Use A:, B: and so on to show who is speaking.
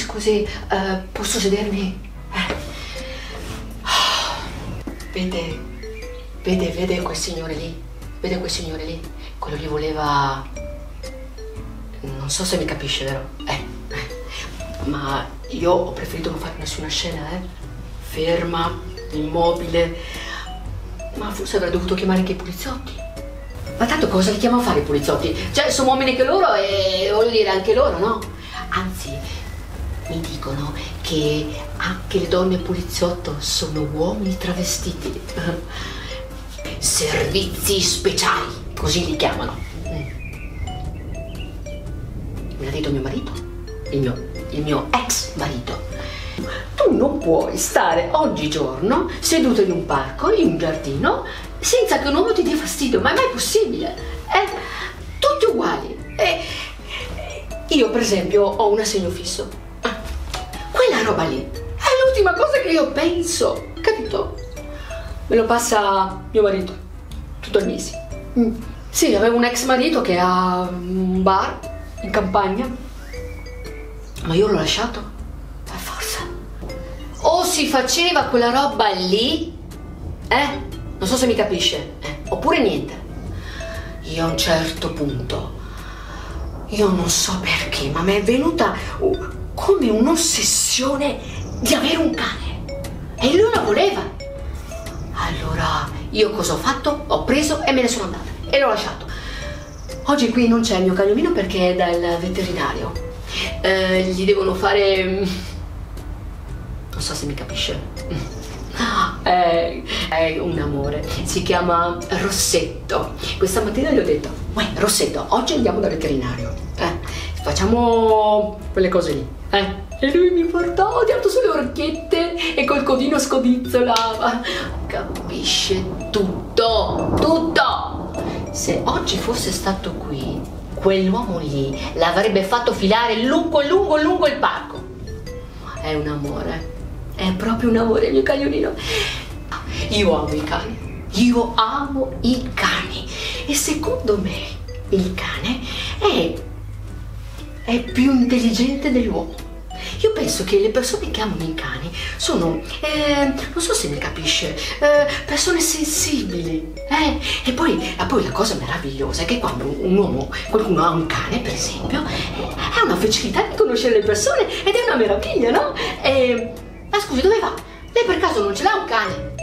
A: scusi, posso sedermi? Vede quel signore lì? Vede quel signore lì? Quello lì voleva... Non so se mi capisce, vero? Ma io ho preferito non fare nessuna scena, ferma, immobile. Ma forse avrei dovuto chiamare anche i poliziotti. Ma tanto cosa li chiamano a fare i poliziotti? Cioè, sono uomini che loro e voglio dire anche loro, no? Anzi, mi dicono che anche le donne poliziotto sono uomini travestiti. Servizi speciali, così li chiamano. Me l'ha detto mio marito, il mio ex marito. Tu non puoi stare oggigiorno seduto in un parco, in un giardino, senza che un uomo ti dia fastidio, ma è mai possibile? Tutti uguali. Io per esempio ho un assegno fisso. Quella roba lì è l'ultima cosa che io penso, capito? Me lo passa mio marito tutto il mese. Sì, avevo un ex marito che ha un bar in campagna, ma io l'ho lasciato per forza. O si faceva quella roba lì, non so se mi capisce, oppure niente. Io a un certo punto, io non so perché, ma mi è venuta come un'ossessione di avere un cane, e lui lo voleva. Allora io cosa ho fatto? Ho preso e me ne sono andata e l'ho lasciato. Oggi qui non c'è il mio cagnolino perché è dal veterinario. Gli devono fare... non so se mi capisce. È un amore. Si chiama Rossetto. Questa mattina gli ho detto: uè, Rossetto, oggi andiamo dal veterinario. Facciamo quelle cose lì. E lui mi portò, tirato sulle orecchiette e col codino scodizzolava. Capisce tutto, tutto. Se oggi fosse stato qui, quell'uomo lì l'avrebbe fatto filare lungo il parco. È un amore, è proprio un amore il mio cagnolino. Io amo i cani, io amo i cani. E secondo me il cane è più intelligente dell'uomo. Io penso che le persone che amano i cani sono, non so se mi capisce, persone sensibili. E poi la cosa meravigliosa è che quando qualcuno ha un cane, per esempio, ha una facilità di conoscere le persone ed è una meraviglia, no? Ma scusi, dove va? Lei per caso non ce l'ha un cane?